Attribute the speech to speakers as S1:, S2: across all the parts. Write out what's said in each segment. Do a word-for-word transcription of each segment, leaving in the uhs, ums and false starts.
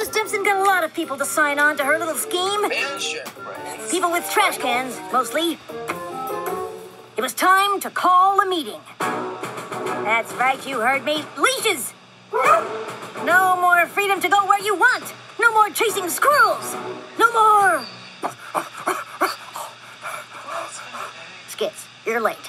S1: Stimson got a lot of people to sign on to her little scheme. People with trash cans, mostly. It was time to call a meeting. That's right, you heard me. Leashes! No more freedom to go where you want. No more chasing squirrels. No more... Skits, you're late.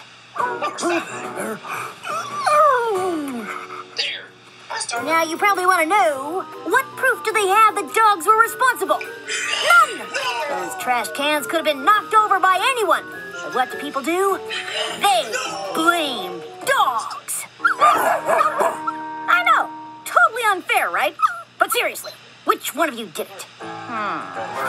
S1: Now you probably want to know, what proof do they have that dogs were responsible? None! Those trash cans could have been knocked over by anyone. But what do people do? They blame dogs. I know, totally unfair, right? But seriously, which one of you did it? Hmm.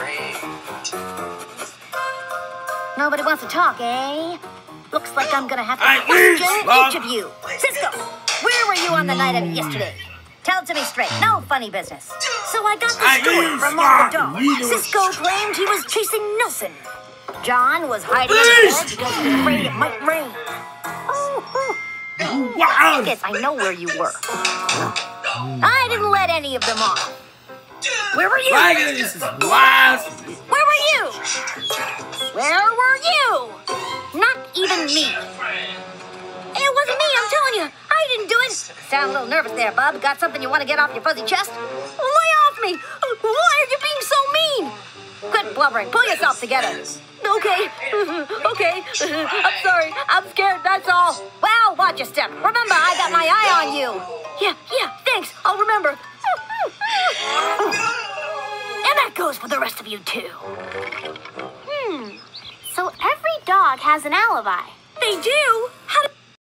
S1: Nobody wants to talk, eh? Looks like I'm gonna have to question each of you. Cisco, where were you on the night of yesterday? Tell it to me straight. No funny business. So I got the story from all the dogs. Cisco claimed he was chasing Nelson. John was hiding in the bed because he was afraid it might rain. I guess I know where you were. I didn't let any of them off. Where were you? Where were you? Where were you? Not even me. It wasn't me, I'm telling you. I didn't do it. Sound a little nervous there, bub. Got something you want to get off your fuzzy chest? Lay off me. Why are you being so mean? Quit blubbering. Pull yourself together. Okay. Okay. I'm sorry. I'm scared, that's all. Well, watch your step. Remember, I got my eye on you. Yeah, yeah, thanks. I'll remember. And that goes for the rest of you, too.
S2: Hmm. So every dog has an alibi.
S1: They do? How do